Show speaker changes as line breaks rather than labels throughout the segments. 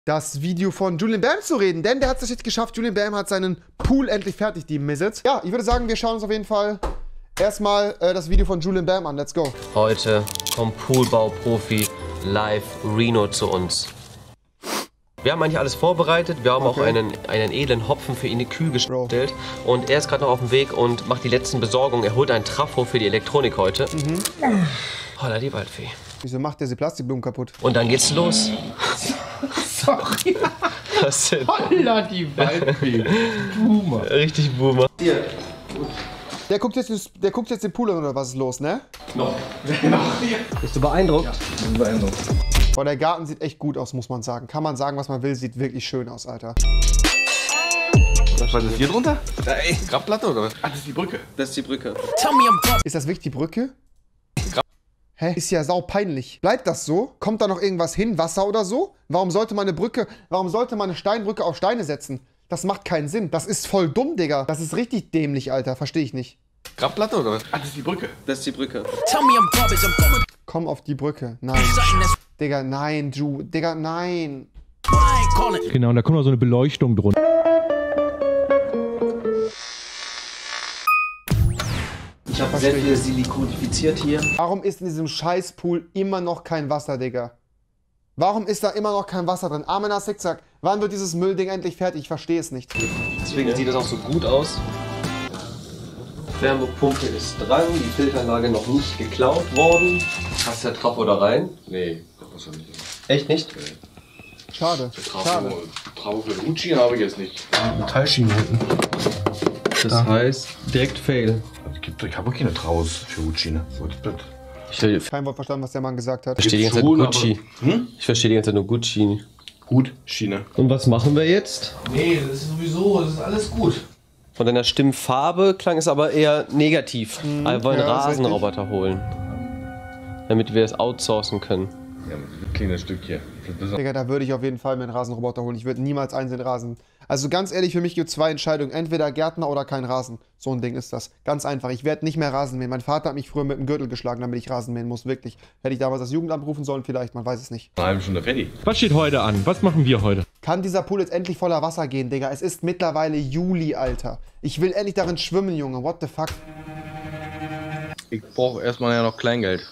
das Video von Julian Bam zu reden, denn der hat es jetzt geschafft. Julian Bam hat seinen Pool endlich fertig, die Misset. Ja, ich würde sagen, wir schauen uns auf jeden Fall erstmal das Video von Julian Bam an. Let's go.
Heute kommt Poolbau-Profi live Reno zu uns. Wir haben eigentlich alles vorbereitet. Wir haben auch einen edlen Hopfen für ihn in die Kühe gestellt. Und er ist gerade noch auf dem Weg und macht die letzten Besorgungen. Er holt einen Trafo für die Elektronik heute. Holla die Waldfee.
Wieso macht der die Plastikblumen kaputt?
Und dann geht's los.
Sorry.
Was denn?
Holla die Waldfee. Boomer.
Richtig Boomer. Hier.
Der guckt jetzt den Pool an, oder was ist los, ne?
Noch.
Bist du beeindruckt?
Ja, bin beeindruckt.
Boah, der Garten sieht echt gut aus, muss man sagen. Kann man sagen, was man will, sieht wirklich schön aus, Alter.
Was ist hier drunter? Ey, Grabplatte oder was? Ah, das ist die Brücke.
Das ist die Brücke.
Ist das wirklich die Brücke? Hä? Ist ja sau peinlich. Bleibt das so? Kommt da noch irgendwas hin? Wasser oder so? Warum sollte man eine Steinbrücke auf Steine setzen? Das macht keinen Sinn. Das ist voll dumm, Digga. Das ist richtig dämlich, Alter. Verstehe ich nicht.
Grabplatte oder was? Ah, das ist die Brücke.
Das ist die Brücke.
Komm auf die Brücke. Nein. Digga, nein, Ju. Digga, nein.
Genau, und da kommt noch so eine Beleuchtung drunter.
Ich habe sehr viel silikonifiziert hier.
Warum ist in diesem Scheißpool immer noch kein Wasser, Digga? Warum ist da immer noch kein Wasser drin? Amena Zickzack, wann wird dieses Müllding endlich fertig? Ich verstehe es nicht.
Deswegen sieht das auch so gut aus. Wärmepumpe ist dran, die Filteranlage noch nicht geklaut worden. Hast du der Trafo da rein?
Nee, das muss ja nicht.
Echt nicht?
Nee.
Schade. Schade.
Trafo für den Uchi habe ich jetzt nicht.
Metallschienen hinten.
Das heißt, direkt Fail.
Ich habe keine Traus für Uchi-Ne.
Kein Wort verstanden, was der Mann gesagt hat.
Ich verstehe die ganze Zeit nur Gucci. Ich verstehe die ganze Zeit nur Gucci.
Gut, Schiene.
Und was machen wir jetzt?
Nee, das ist sowieso, das ist alles gut.
Von deiner Stimmfarbe klang es aber eher negativ. Wir wollen
ja,
Rasenroboter holen. Damit wir es outsourcen können.
Ja, ein kleines Stück hier.
Digga, da würde ich auf jeden Fall mir einen Rasenroboter holen. Ich würde niemals einzeln Rasen. Also ganz ehrlich, für mich gibt es zwei Entscheidungen. Entweder Gärtner oder kein Rasen. So ein Ding ist das. Ganz einfach. Ich werde nicht mehr Rasen mähen. Mein Vater hat mich früher mit dem Gürtel geschlagen, damit ich Rasen mähen muss. Wirklich. Hätte ich damals das Jugendamt rufen sollen? Vielleicht. Man weiß es nicht.
Eine halbe Stunde fertig.
Was steht heute an? Was machen wir heute?
Kann dieser Pool jetzt endlich voller Wasser gehen, Digga? Es ist mittlerweile Juli, Alter. Ich will endlich darin schwimmen, Junge. What the fuck?
Ich brauche erstmal ja noch Kleingeld.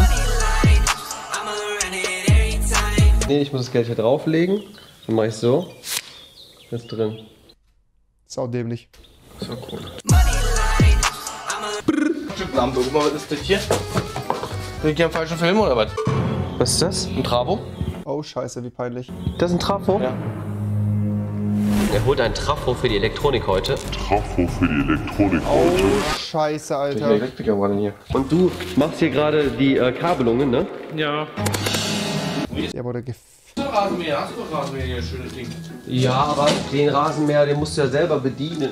Nee, ich muss das Geld hier drauflegen. Dann mache ich so. Das ist drin.
Sau dämlich.
Das war cool. Lampe, guck mal, was ist das hier? Bin ich hier im falschen Film oder was?
Was ist das?
Ein Trabo?
Oh, scheiße, wie peinlich.
Das ist ein Trafo?
Ja.
Er holt einen Trafo für die Elektronik heute.
Oh, scheiße,
Ich
Alter.
Elektriker war denn hier.
Und du machst hier gerade die Kabelungen, ne?
Ja.
Der wurde
Rasenmäher, hast du doch Rasenmäher hier, schönes Ding.
Ja, aber den Rasenmäher, den musst du ja selber bedienen.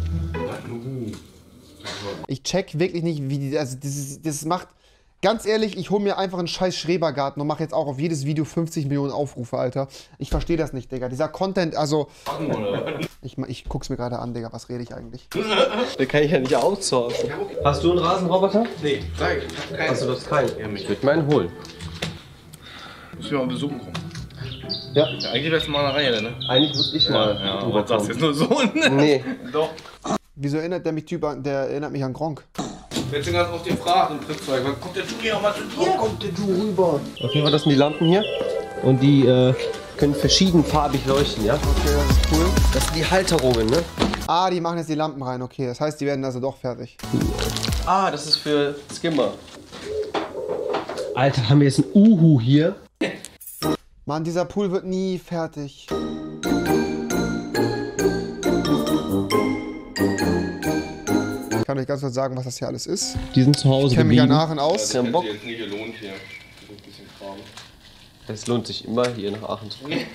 Ich check wirklich nicht, wie die. Also, das macht. Ganz ehrlich, ich hole mir einfach einen scheiß Schrebergarten und mache jetzt auch auf jedes Video 50 Millionen Aufrufe, Alter. Ich verstehe das nicht, Digga. Dieser Content, also. Ich guck's mir gerade an, Digga. Was rede ich eigentlich?
Den kann ich ja nicht outsourcen. Hast du einen Rasenroboter?
Nee, sag ich hab keinen.
Hast du das keinen?
Ja,
Ich würde meinen holen.
Müssen wir mal besuchen kommen.
Ja.
Eigentlich wärst du mal eine Reihe, ne?
Eigentlich muss ich mal.
Ja,
drüber
aber sagst
kommen.
jetzt nur so, ne?
Nee.
Doch.
Wieso erinnert der mich Typ an. Der erinnert mich an Gronk.
Jetzt sind ganz auf den Fragen, Triebzeug. Wann kommt der Juni auch mal zu dir?
Kommt der Du rüber?
Auf jeden Fall, das sind die Lampen hier. Und die können verschiedenfarbig leuchten, ja?
Okay, das ist cool.
Das sind die Halterungen, ne?
Ah, die machen jetzt die Lampen rein, okay. Das heißt, die werden also doch fertig.
Ah, das ist für Skimmer. Alter, haben wir jetzt einen Uhu hier?
Mann, dieser Pool wird nie fertig. Ich kann euch ganz kurz sagen, was das hier alles ist.
Die sind zu Hause
Ich kenne mich ja
geblieben.
nach und aus.
Ja, Bock.
jetzt nicht gelohnt hier. Ein bisschen Kram.
Es lohnt sich immer, hier nach Aachen zu kommen.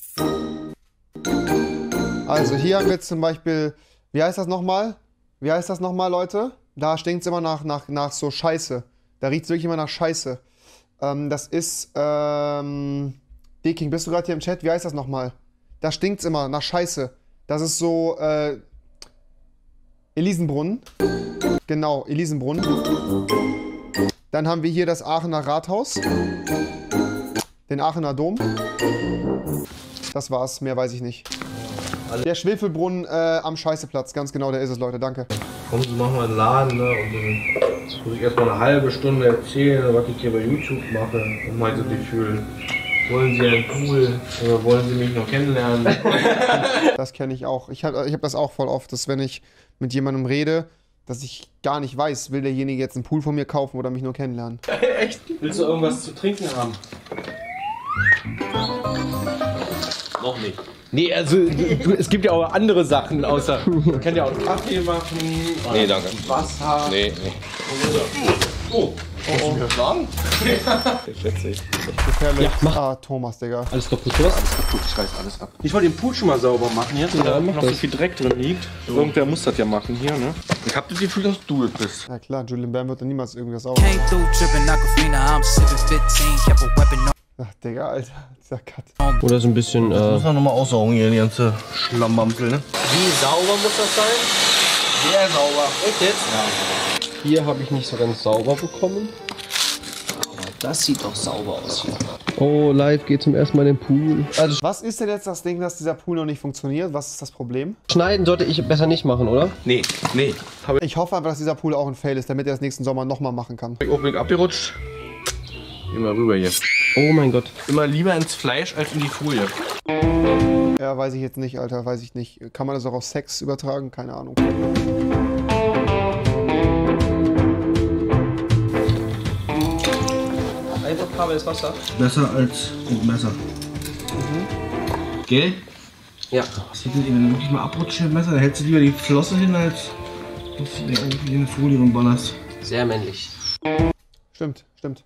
Also hier haben wir jetzt zum Beispiel, wie heißt das nochmal? Wie heißt das nochmal, Leute? Da stinkt es immer nach so Scheiße. Da riecht es wirklich immer nach Scheiße. Das ist, D-King, bist du gerade hier im Chat? Wie heißt das nochmal? Da stinkt es immer nach Scheiße. Das ist so, Elisenbrunnen. Genau, Elisenbrunnen. Dann haben wir hier das Aachener Rathaus. Den Aachener Dom. Das war's, mehr weiß ich nicht. Der Schwefelbrunnen am Scheißeplatz, ganz genau, der ist es, Leute, danke.
Kommen Sie, machen wir einen Laden, ne? Und dann muss ich erstmal eine halbe Stunde erzählen, was ich hier bei YouTube mache. Und meinte Sie fühlen. Wollen Sie einen Pool oder wollen Sie mich noch kennenlernen?
Das kenne ich auch. Ich hab das auch voll oft, dass wenn ich mit jemandem rede, dass ich gar nicht weiß, will derjenige jetzt einen Pool von mir kaufen oder mich nur kennenlernen.
Echt? Willst du irgendwas zu trinken haben? Noch nicht.
Nee, also es gibt ja auch andere Sachen außer. Man kann ja auch
Kaffee machen.
Nee, danke.
Wasser.
Nee.
Oh. Kannst du mir sagen?
Witzig.
Gefährlich.
Ja, mach.
Ah, Thomas, Digga.
Alles kaputt, was?
Gut, ich reiß alles ab.
Ich wollte den Pool schon mal sauber machen jetzt, weil da
mach
noch so
das.
viel Dreck drin liegt. Irgendwer muss das ja machen hier, ne?
Ich hab das Gefühl, dass du es bist.
Ja klar, Julian Bam wird dann niemals irgendwas sauber.
Came through tripping Aquafina, I'm sipping 15, kept a weapon on.
Ach, Digga, Alter, dieser Cut.
Oder so ein bisschen,
Muss man nochmal aussaugen hier, die ganze Schlammbamsel, ne?
Wie sauber muss das sein?
Sehr sauber.
Echt jetzt? Ja. Hier habe ich nicht so ganz sauber bekommen. Aber das sieht doch sauber aus hier. Oh, live geht zum ersten Mal in den Pool. Also
Was ist denn jetzt das Ding, dass dieser Pool noch nicht funktioniert? Was ist das Problem?
schneiden sollte ich besser nicht machen, oder?
Nee.
Ich hoffe einfach, dass dieser Pool auch ein Fail ist, damit er das nächsten Sommer nochmal machen kann.
Opening abgerutscht. Geh mal rüber hier.
Oh mein Gott.
Immer lieber ins Fleisch als in die Folie.
Ja, weiß ich jetzt nicht, Alter, weiß ich nicht. Kann man das auch auf Sex übertragen? Keine Ahnung.
Einfach Kabel ins Wasser.
Besser als mit Messer. Gell?
Ja.
Was sieht denn, wenn du wirklich mal abrutscht mit Messer, dann hältst du lieber die Flosse hin, als dass du dir irgendwie in eine Folie rumballerst.
Sehr männlich.
Stimmt, stimmt.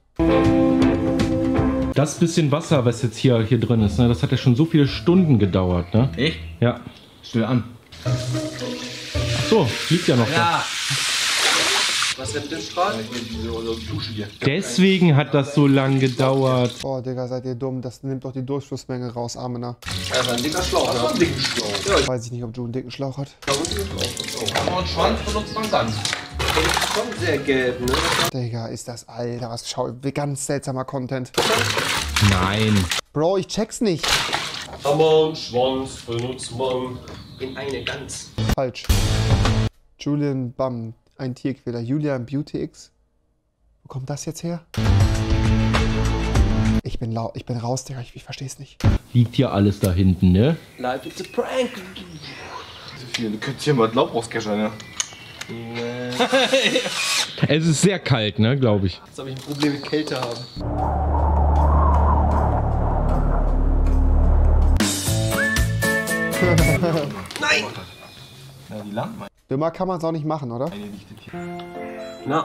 Das bisschen Wasser, was jetzt hier drin ist, ne, das hat ja schon so viele Stunden gedauert, ne?
Echt?
Ja.
Still an.
Ach so, liegt ja noch da.
Was ist denn mit dem Strahl?
Deswegen hat das so lang gedauert.
Oh, Digga, seid ihr dumm. Das nimmt doch die Durchflussmenge raus, Armener.
Das ist ein dicker Schlauch, ne?
Weiß ich nicht, ob Jules einen dicken Schlauch hat.
Aber einen Schwanz benutzt man ganz.
Der ist schon sehr gelb, ne?
Digga, ist das, Alter, was schau. Ganz seltsamer Content.
Nein.
Bro, ich check's nicht.
Aber einen Schwanz benutzt man in eine Gans.
Falsch. Julian Bam, ein Tierquäler. Julian BeautyX. Wo kommt das jetzt her? Ich bin raus, Digga, ich versteh's nicht.
Liegt hier alles da hinten, ne?
Live, it's a prank.
Du könntest hier mal Laub rauskeschern, ja.
Es ist sehr kalt, ne, glaube ich.
Jetzt habe ich ein Problem mit Kälte haben. Nein!
Ja, die Lampen.
Dümmer kann man's auch nicht machen, oder?
Na.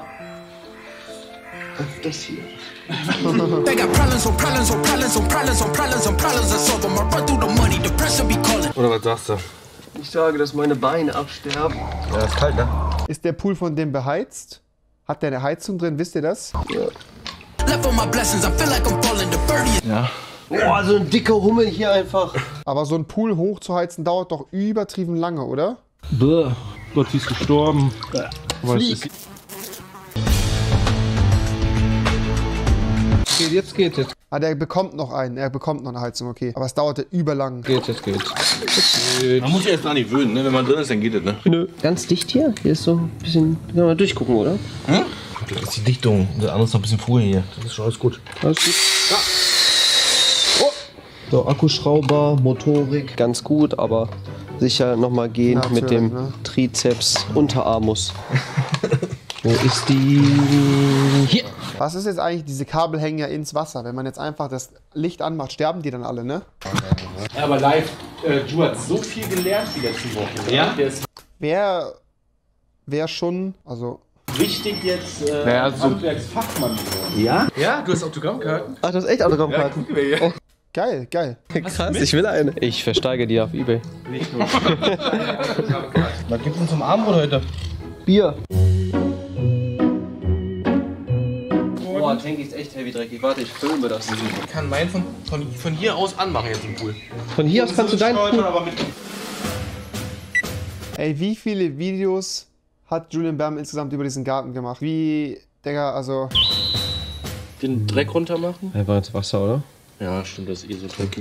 Das hier.
They got problems on problems on problems on problems on problems on problems. I solve them. I run through the money, the pressure be calling.
Oder was sagst du?
Ich sage, dass meine Beine absterben.
Ja, ist kalt, ne?
Ist der Pool von dem beheizt? Hat der eine Heizung drin, wisst ihr das?
Left on my blessings, I feel like I'm falling. The birdie.
Ja.
Boah, so ein dicker Hummel hier einfach.
Aber so ein Pool hochzuheizen dauert doch übertrieben lange, oder?
Bäh. Gott, sie ist gestorben. Aber es ist,
Geht, jetzt geht es.
Ah, der bekommt noch einen. Er bekommt noch eine Heizung, okay. Aber es dauerte überlang.
Jetzt geht's.
Man muss sich erst dran gewöhnen, ne? Wenn man drin ist, dann geht es, ne?
Nö. Ganz dicht hier? Hier ist so ein bisschen. Kann man durchgucken, oder?
Hm? Das ist die Dichtung. Das andere ist noch ein bisschen Folie hier. Das ist schon alles gut.
Alles gut. Ja. Oh. So, Akkuschrauber, Motorik. Ganz gut, aber sicher nochmal gehen
Natürlich,
mit dem
ne?
Trizeps Unterarmus. Wo ist die? Hier.
Was ist jetzt eigentlich? Diese Kabel hängen ja ins Wasser. Wenn man jetzt einfach das Licht anmacht, sterben die dann alle, ne?
Ja, aber live, du hast so viel gelernt die letzten Wochen. Ja? Der ist
Wer schon, also
richtig jetzt
Naja, so-
Handwerksfachmann geworden.
Ja?
Ja, du hast Autogramm gehalten.
Ach, das ist echt Autogrammkarten.
geil, geil.
Krass, ich will eine. Ich versteige die auf eBay.
Was gibt's denn zum Abendbrot heute?
Bier. Boah, Tanky ist echt heavy dreckig. Warte, ich filme das.
Ich kann meinen von hier aus anmachen jetzt im Pool.
Von hier aus kannst du deinen Pool.
Aber mit
Ey, wie viele Videos hat Julian Bam insgesamt über diesen Garten gemacht? Wie, Digga, also...
Den Dreck runter machen?
Einfach ins Wasser, oder?
Ja, stimmt, das ist eh so dreckig.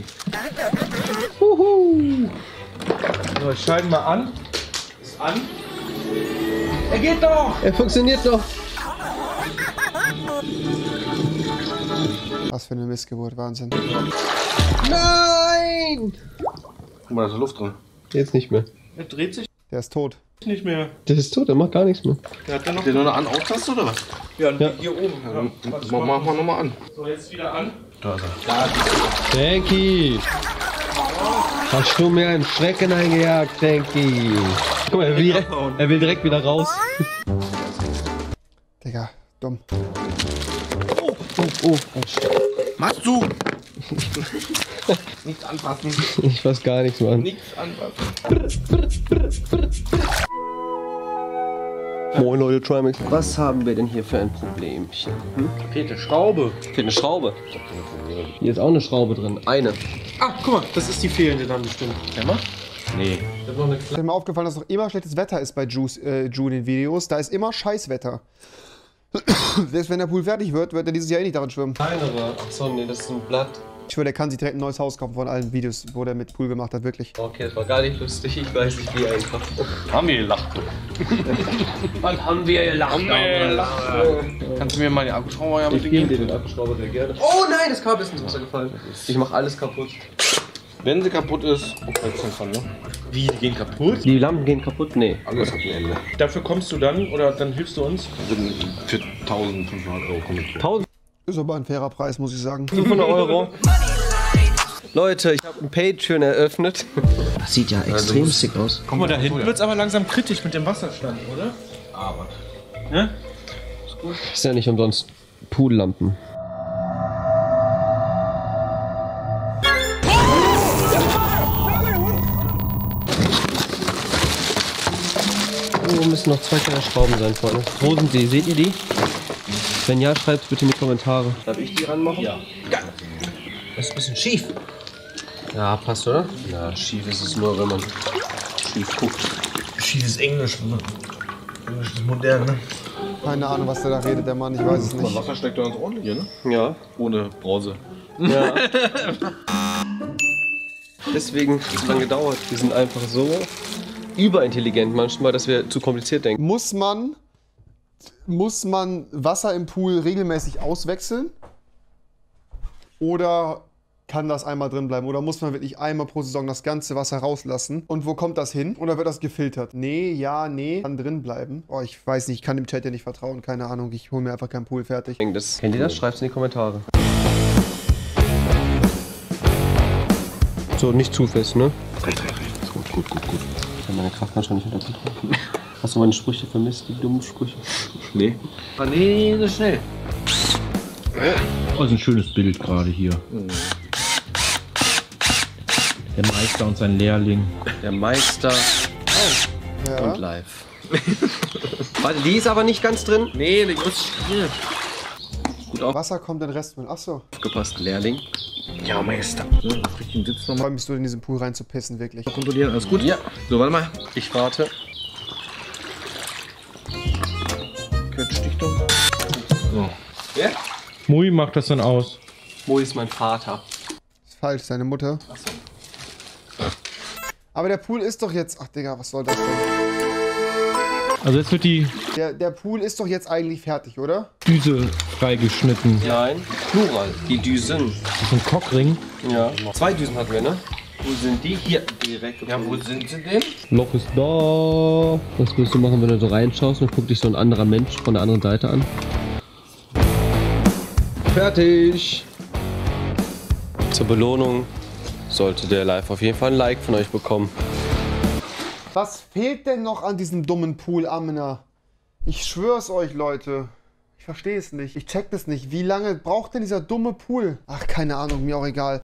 So, ich schalte mal an. Ist an. Er geht doch!
Er funktioniert doch.
Was für eine Missgeburt, Wahnsinn.
Nein!
Guck mal, da ist Luft drin.
Jetzt nicht mehr.
Er dreht sich
Der ist tot.
nicht mehr.
Der ist tot, der macht gar nichts mehr.
Der hat dann noch.
Habt ihr noch eine An-Aus-Taste oder was?
Ja,
Ja.
hier oben. Ja.
Mach mal nochmal an.
So, jetzt wieder an.
Da ist er.
Denki! Hast du mir einen Schrecken eingejagt, Denki? Guck mal, er will direkt wieder raus.
Digga, dumm.
Oh,
Machst du? Nichts anfassen.
ich weiß gar nichts, Mann.
Nichts anfassen.
Moin Leute, Trimax. Was haben wir denn hier für ein Problemchen?
Fehlt eine Schraube.
Fehlt eine Schraube. Hier ist auch eine Schraube drin. Eine.
Ah, guck mal, das ist die fehlende dann bestimmt. Emma?
Nee.
Ich hab noch eine
Ist mir aufgefallen, dass noch immer schlechtes Wetter ist bei Ju in den Videos. Da ist immer Scheißwetter. Selbst wenn der Pool fertig wird, wird er dieses Jahr eh nicht darin schwimmen.
Kleinere. Achso, nee, das ist ein Blatt.
Ich schwöre, der kann sich direkt ein neues Haus kaufen von allen Videos, wo der mit Pool gemacht hat, wirklich.
Okay, das war gar nicht lustig. Ich weiß nicht, wie einfach.
Haben wir gelacht.
Wann haben wir gelacht?
Kannst du mir mal die Akkuschrauber ja bitte
Ich gebe
geben?
dir den Akkuschrauber sehr gerne. Oh nein, das Kabel ist ins Wasser gefallen. Ich mach alles kaputt.
Wenn sie kaputt ist, von, ne?
Wie, die gehen kaputt?
Die Lampen gehen kaputt? Nee.
Alles hat ein Ende.
Dafür kommst du dann, oder dann hilfst du uns?
Für 1500 € komme ich.
1000
Ist aber ein fairer Preis, muss ich sagen.
500 €. Leute, ich habe ein Patreon eröffnet. Das sieht ja extrem sick aus.
Guck mal, da hinten wird's aber langsam kritisch mit dem Wasserstand, oder?
Aber.
Ne?
Ist ja nicht umsonst Poollampen. Oh, müssen noch 2 kleine Schrauben sein, Freunde. Wo sind die? Seht ihr die? Wenn ja, schreibt bitte in die Kommentare. Darf ich die ranmachen? Ja. Das ist ein bisschen schief. Ja, passt, oder? Ja, schief ist es nur, wenn man schief guckt.
Schiefes Englisch. Englisch ist modern, ne?
Keine Ahnung, was der da redet, der Mann, ich weiß es nicht.
Wasser steckt da ins Ohr hier, ne?
Ja.
Ohne Brause.
Ja. Deswegen hat es lang gedauert. Wir sind einfach so überintelligent manchmal, dass wir zu kompliziert denken.
Muss man Wasser im Pool regelmäßig auswechseln? Oder kann das einmal drin bleiben? Oder muss man wirklich einmal pro Saison das ganze Wasser rauslassen? Und wo kommt das hin? Oder wird das gefiltert? Nee, ja, nee, kann drin bleiben. Oh, ich weiß nicht, ich kann dem Chat ja nicht vertrauen. Keine Ahnung, ich hole mir einfach keinen Pool fertig.
Kennt ihr das? Schreibt es in die Kommentare. So, nicht zu fest, ne?
Recht. Gut.
Ich habe meine Kraft manchmal nicht unter Kontrolle. Hast du meine Sprüche vermisst, die dummen Sprüche?
Nee. Aber nee, so schnell.
Oh, ist ein schönes Bild gerade hier. Der Meister und sein Lehrling.
Der Meister
Ja.
und live. Warte, die ist aber nicht ganz drin.
Nee, die ist hier.
Wasser kommt in den Restmüll. Achso.
Aufgepasst, Lehrling.
Ja, Meister. So, auf richtigen Sitz nochmal
Freue mich so, in diesen Pool reinzupissen, wirklich.
kontrollieren. Alles gut?
Ja.
So, warte mal.
Ich warte.
Quetschdichtung. So.
Ja?
Mui macht das dann aus.
Mo ist mein Vater.
Ist falsch, seine Mutter.
Achso.
Aber der Pool ist doch jetzt... Ach, Digga, was soll das denn?
Also jetzt wird die
Der Pool ist doch jetzt eigentlich fertig, oder?
Düse freigeschnitten.
Nein, Plural. Die Düsen.
Das ist ein Cockring.
Ja. 2 Düsen hatten wir, ne? Wo sind die? Hier direkt.
Ja, wo sind sie denn?
Loch ist da. Was willst du machen, wenn du so reinschaust und guckt dich so ein anderer Mensch von der anderen Seite an? Fertig! Zur Belohnung sollte der Live auf jeden Fall ein Like von euch bekommen.
Was fehlt denn noch an diesem dummen Pool, Amina? Ich schwör's euch, Leute. Ich verstehe es nicht. Ich check das nicht. Wie lange braucht denn dieser dumme Pool? Ach, keine Ahnung, mir auch egal.